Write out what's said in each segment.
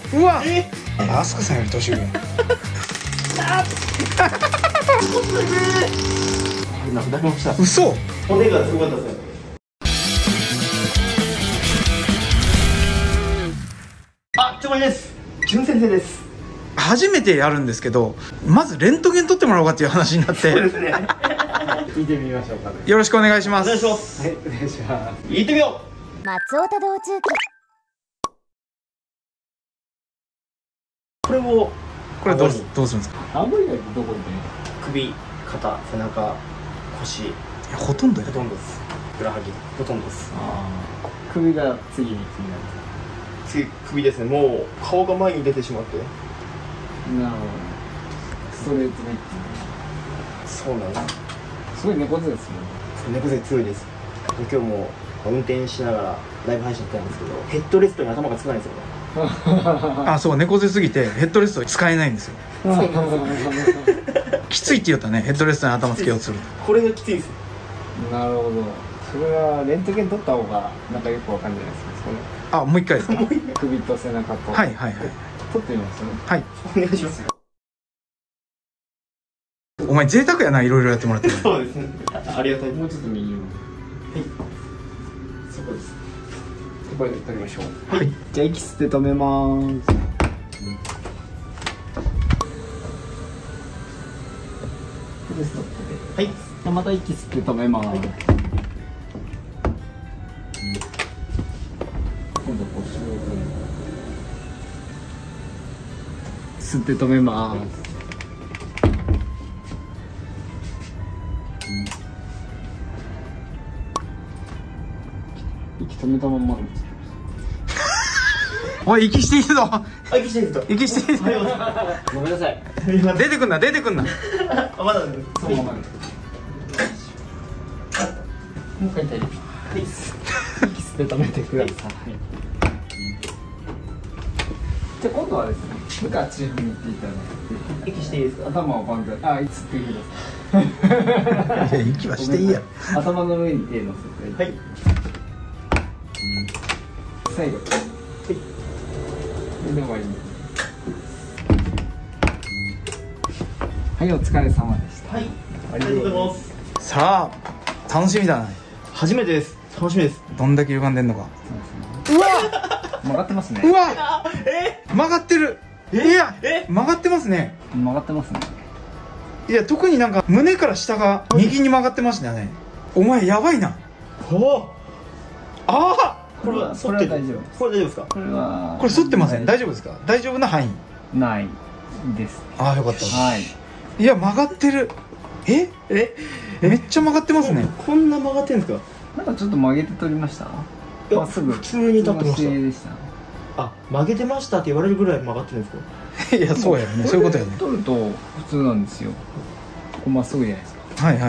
うわアスカさんより年上。 なくなりました。 嘘。 骨がすごかったですね。あ、ちょこりです。純先生です。 初めてやるんですけど、まずレントゲン撮ってもらおうかっていう話になって。 そうですね。 見てみましょうかね。 よろしくお願いします。 お願いします。 はい、お願いします。 行ってみよう。 松尾田道中記。 これをこれどうするんですか。 顎以外どこに？ 首、肩、背中、腰、 いやほとんどやほとんどです。ふくらはぎ、ほとんどです。 首が次に気になる。 次、首ですね。もう顔が前に出てしまって。 なるほど。ストレートネック。 そうなんです。 すごい猫背ですね。 猫背強いです。今日も運転しながらライブ配信やったんですけど、ヘッドレストに頭がつかないんですよね。 あ、そう、猫背すぎてヘッドレスト使えないんですよ。きついって言ったらね、ヘッドレストに頭つけようとする。 これがきついです。 なるほど。それはレントゲン取った方がなんかよくわかんないですね。それ。 あ、もう一回ですか。 首と背中と。 はいはいはい。 取ってみますね。 はい。 お願いします。 お前贅沢やな、いろいろやってもらって。 そうですね。ありがたい。 もうちょっと右を。 はい。そこです。 これで取りましょう。 はい。 じゃあ息吸って止めます。でストップで。 はい。 じゃあまた息吸って止めます。今度腰を吸って止めます。息止めたまんまなんです。 おい、息していいぞ。 あ、息していいですか。 息していいぞ。 ごめんなさい。 出てくんな、出てくんな。 あ、まだです。 そのままで。もう一回痛いです。 はい。 息吸って止めてください。じゃあ今度はですね、向かち踏みっていただいて、 息していいですか。 頭をバンク、あ、吸ってください。 いや、息はしていいや。 頭の上に手乗せて、 はい。 最後。で終わり。はい、お疲れ様でした。 はい。ありがとうございます。 さあ、楽しみだな。 初めてです。楽しみです。 どんだけ歪んでんのか。 うわ曲がってますね。 うわ曲がってる。いや曲がってますね。 曲がってますね。 いや、特になんか胸から下が右に曲がってましたね。お前やばいな。 おお。 ああ、 これはこれは大丈夫。 これ大丈夫ですか。 これはこれ反ってません。大丈夫ですか。大丈夫な範囲。 ないです。 ああ、よかった。 はい。 いや、曲がってる。めっちゃ曲がってますね。 こんな曲がってるんですか。 なんかちょっと曲げて取りました。まっすぐ普通に立ってました。 普通の姿勢でした。 あ、曲げてましたって言われるぐらい曲がってるんですか。 いや、そうやね。そういうことやね。 取ると普通なんですよ。ここまっすぐじゃないですか。 はいはいはい。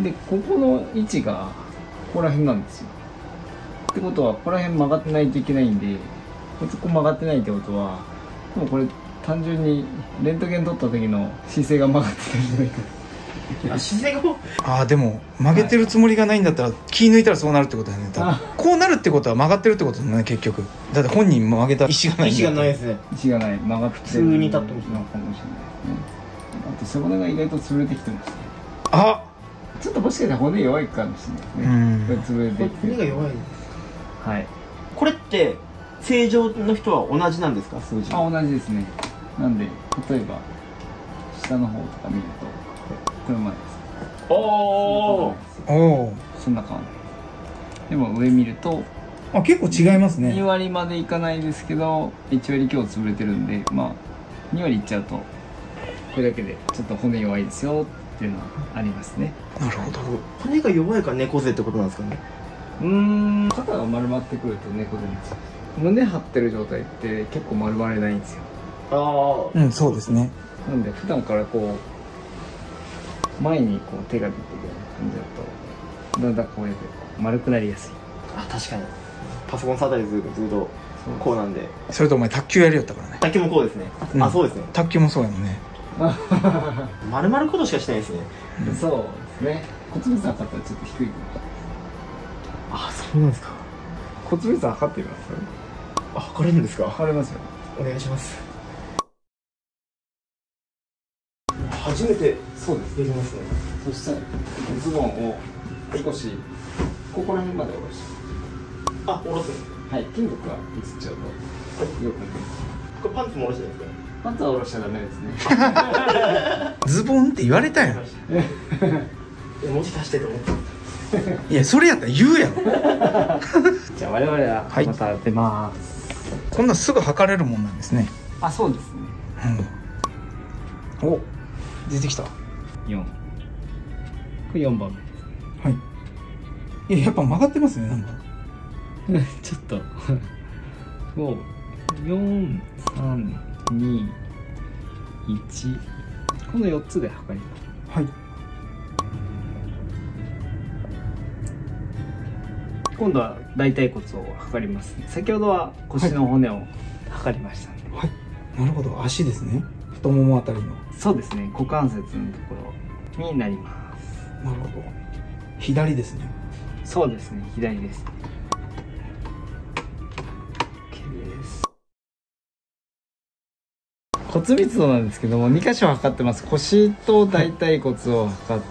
で、ここの位置がここら辺なんですよ。ってことはここら辺曲がってないといけないんで、ここ曲がってないってことはもうこれ単純にレントゲン取った時の姿勢が曲がってるんじゃないか。 あ、姿勢がもう。 ああ、でも曲げてるつもりがないんだったら気抜いたらそうなるってことだよね。多分こうなるってことは曲がってるってことだね、結局。だって本人曲げた意思がないんだ。 意思がないですね。 位置がない、曲がってる普通に立ってますのかもしれないですね。あと背骨が意外と潰れてきてますね。 あ、 ちょっともしかしたら骨弱いかもしれないですね。これ潰れてきて骨が弱い。 はい。 これって正常の人は同じなんですか、数字。 あ、同じですね。なんで例えば下の方とか見るとこれまでです。 おお。 おお。 そんな感じ。でも上見るとあ、結構違います 2 ね。 割までいかないですけど1割強潰れてるんで、まあ2割いっちゃうとこれだけでちょっと骨弱いですよっていうのはありますね。 なるほど。 骨が弱いから猫背ってことなんですかね。 肩が丸まってくると猫背なんですよ。胸張ってる状態って結構丸まれないんですよ。 ああ。 うん、そうですね。 なんで普段からこう前にこう手が出てるような感じだとだんだんこうやって丸くなりやすい。 あ、確かに。パソコン触ったりするとこうなんで。 それとお前卓球やりよったからね。 卓球もこうですね。 うんあ、そうですね。 卓球もそうやもんね。 丸々ことしかしてないですね。 そうですね。骨密度測ったらちょっと低いかもしれない。 あ、そうなんですか。 骨密度測ってみます？ あ、測れるんですか。 測れますよ。 お願いします。初めてそうですできますね。 そしたらズボンを少しここら辺まで下ろして、 あ、下ろす。 はい、筋力が映っちゃうとよくない。 これパンツも下ろしてるんですか？ パンツは下ろしちゃダメですね。 ズボンって言われたやん。 文字足してと思って。 いや、それやったら言うやろ。 じゃあ我々はまた出ます、 こんなんすぐ測れるもんなんですね。 あ、そうですね。 お、出てきた。 4、これ4番はい。いや、やっぱ曲がってますね、なんか。 目ちょっと5、4、3、2、1、この4つで測ります。 はい。 今度は大腿骨を測ります。先ほどは腰の骨を測りましたんで、 はい。なるほど、足ですね。太ももあたりの。 そうですね、股関節のところになります。 なるほど。左ですね。 そうですね、左です。OK です。骨密度なんですけども、2箇所測ってます。腰と大腿骨を測って、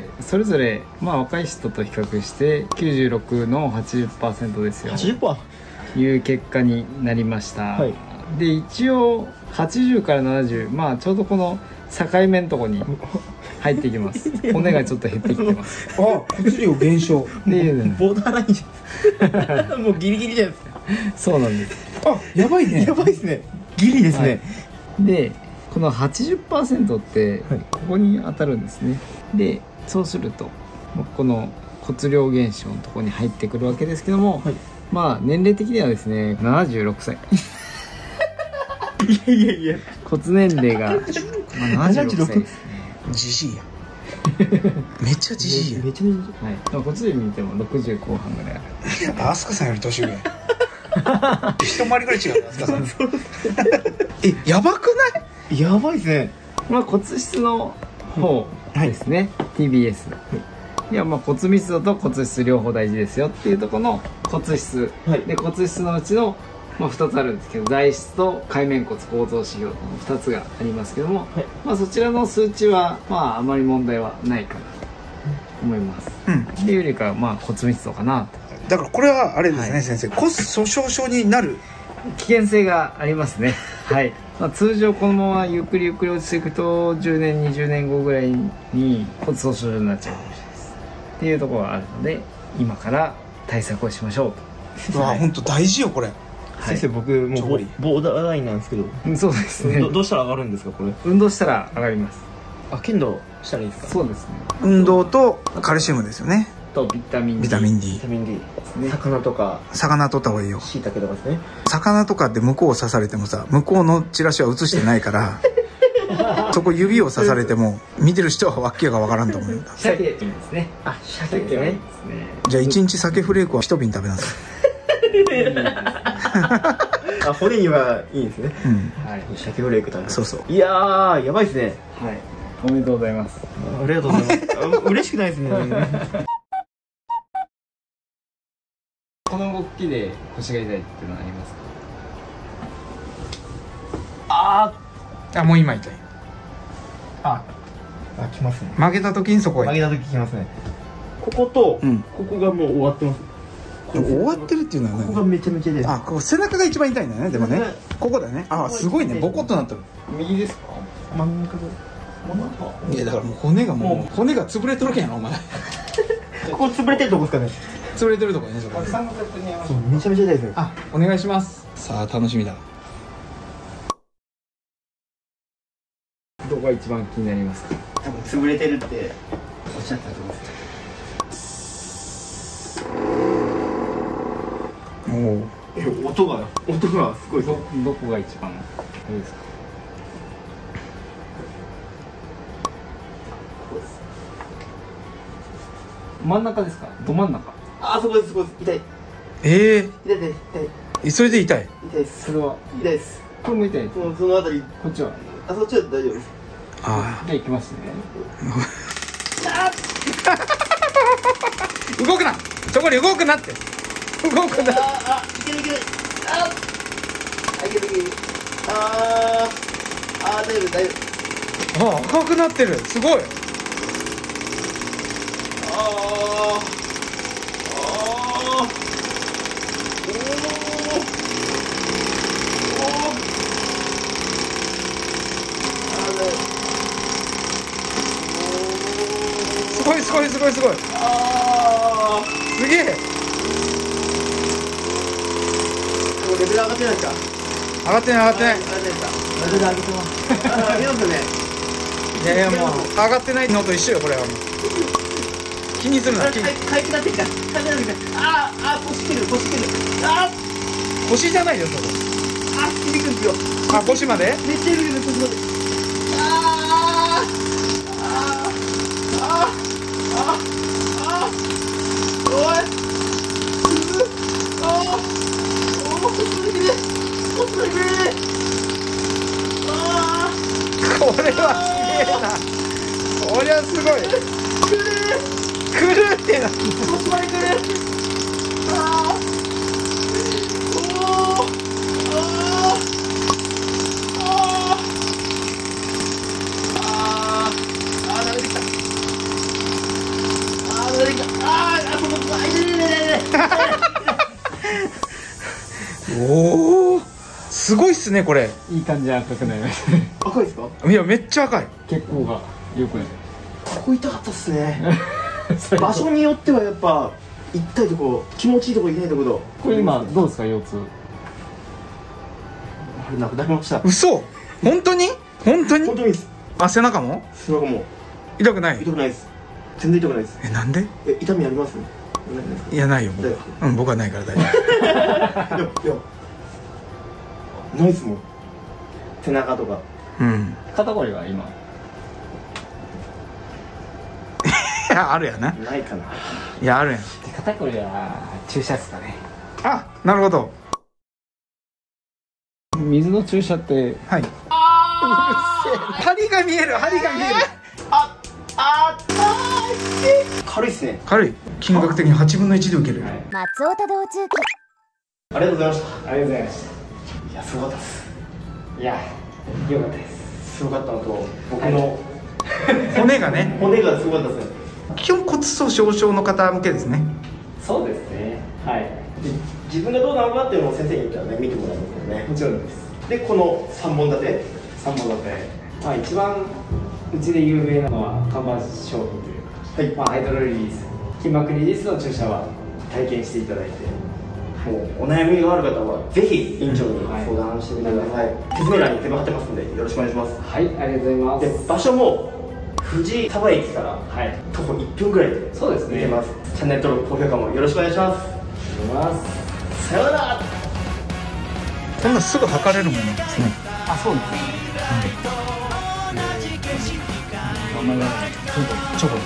それぞれまあ若い人と比較して96の 80% ですよ 80%。 という結果になりました、 はい。 で一応80から70、まあちょうどこの境目のところに入ってきます骨がちょっと減ってきてますあ、骨量減少。 っていうね、 ボーダーラインじゃん。もうギリギリじゃないですか。 そうなんです。 あ、やばいね。 やばいですね。ギリですね。 でこの 80% ってはいここに当たるんですね。でそうするとこの骨量減少のところに入ってくるわけですけども、 はい。 まあ年齢的にはですね76歳いやいやいや。 骨年齢が、まあ、76歳ですね。 じじいや。めっちゃじじいや。 めちゃめちはい、まあ、骨量見ても60後半ぐらいある。 アスカさんより年上。一回りぐらい違う。アスカさん。え、やばくない？ ゃやばいですね。 まあ骨質の方ですね、TBS。いや、まあ骨密度と骨質両方大事ですよっていうところの骨質、 はいで骨質のうちの、まあ、2つあるんですけど、材質と界面骨構造指標の2つがありますけども、 はい。 まあ、そちらの数値はまああまり問題はないかなと思います。 うん。 っていうよりかはまあ骨密度かなと。 だからこれはあれですね、 はい先生。骨粗しょう症になる。 危険性がありますね。はい。まあ、通常このままゆっくりゆっくり落ちていくと10年20年後ぐらいに骨粗しょう症になっちゃうかもしれないですっていうところがあるので、今から対策をしましょうと。 うわ、本当大事よこれ。 はい先生、僕もうボーダーラインなんですけど、 そうですね。 どうしたら上がるんですかこれ？ 運動したら上がります。 あ、剣道したらいいですか？ そうですね。 運動とカルシウムですよね。 とビタミン D ビタミンビ D。 タミン D。 ね。 魚とか魚取った方がいいよ。 椎茸とかですね。 魚とかって向こうを刺されてもさ、向こうのチラシは映してないからそこ指を刺されても見てる人はわけがわからんと思うよ。 鮭いいですね。 あ、鮭ですね。 じゃあ1日鮭フレークは一瓶食べなさあ、骨にはいいですね。 い。うん。 はい。 鮭フレーク食べます。 そうそう。 いやー、やばいですね。 はい。おめでとうございます。 ありがとうございます。嬉しくないですね。 この動きで腰が痛いっていうのはありますか？ あ、もう今痛い。 あ、来ますね。 曲げた時にそこへ。 曲げた時来ますね。ここと、 うんここがもう終わってます。 終わってるっていうのはね。 ここがめちゃめちゃ痛い。 あ、ここ背中が一番痛いんだよね。でもねね。 ここだね。あ、すごいね。ボコッとなってる。 右ですか？ 真ん中が。真ん中。 いやだからもう骨がもう骨が潰れとるけんやろお前。 ここ潰れてるとこですかね。 潰れてるとこねそこ。 三角形に合わせそう、めちゃめちゃ痛いですね。 あ、お願いします。さあ楽しみだ。 どこが一番気になりますか？ 多分潰れてるっておっしゃったと思うんですよ。 おお。 音がすごいですね。 どこが一番あれですか？真ん中ですか？ど真ん中？ あ、そこです、そこです。痛い。 ええ痛い、痛い、痛い。 それで痛い。 痛いです。 それは痛いです。 これも痛いです。 もうそのあたり、 こっちは？ あ、そっちは大丈夫です。 あじゃあ行きますね。 あ。動くな。そこに動くなって。動くな。 あ、いけるいける。あ、いけるいける。 大丈夫大丈夫。 あ、赤くなってる。すごい。すごいすごいすごいすごい。すげえ。 もうレベル上がってないですか？ 上がってない上がってない。 レベル上げてます。見ますよね。 いやいや、もう上がってないのと一緒よこれは。もう気にするな。 かゆくなってきた。かゆくなってきた。腰切る腰切る。 腰じゃないよそこ。 響くんですよ。 あ、腰まで。 めっちゃ響くんです腰まで。おい。 これはすげえな。こりゃすごい。くるってな。 腰までくる。 おお、すごいっすねこれ。 いい感じで赤くなりましたね。 赤いですか？ いやめっちゃ赤い。 血行が良くない。 ここ痛かったっすね。場所によってはやっぱ痛いとこ、気持ちいいとこ、痛いところ。 これ今どうですか腰痛？ あれなくなりました。 嘘。本当に本当に。 本当にです。 あ、背中も背中も痛くない。 痛くないです。全然痛くないです。 なんで。 痛みあります？ いやないよ僕は。うん、僕はないから大丈夫。 いやないっすもん。背中とか。 うん。 肩こりは今いやあるやな。 ないかな。 いやあるやん。 肩こりは注射ですかね。 あ、なるほど。 水の注射ってはい。針が見える。針が見える。 軽いっすね。 軽い。金額的に8分の1で受ける。 松尾田道中記。 ありがとうございました。 ありがとうございましいや、すごかったっす。 た。いや良かったです。 すごかったのと、僕の骨がね。 骨がすごかったっすね。 基本骨粗しょう症の方向けですね。 そうですね。はい。 自分がどうなのかっていうのを先生に言ったらね、見てもらうんですよね。 もちろんです。 で、この3本立て。 3本立て。まあ一番うちで有名なのは看板商品というか、 はい。 まあハイドロリリース、筋膜リリースの注射は体験していただいて。 もうお悩みがある方はぜひ院長に相談してみてください。説明欄に全部貼ってますのでよろしくお願いします。 はい、ありがとうございます。 で、場所も藤井田駅からはい。 徒歩1分ぐらいでそうですね。 行けます。チャンネル登録、高評価もよろしくお願いします。 ありがとうございます。 さようなら。 こんなすぐ測れるものなんですね。 あ、そうですね。名前がチョコです。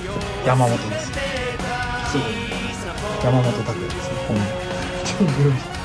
山本です。山本拓也ですね。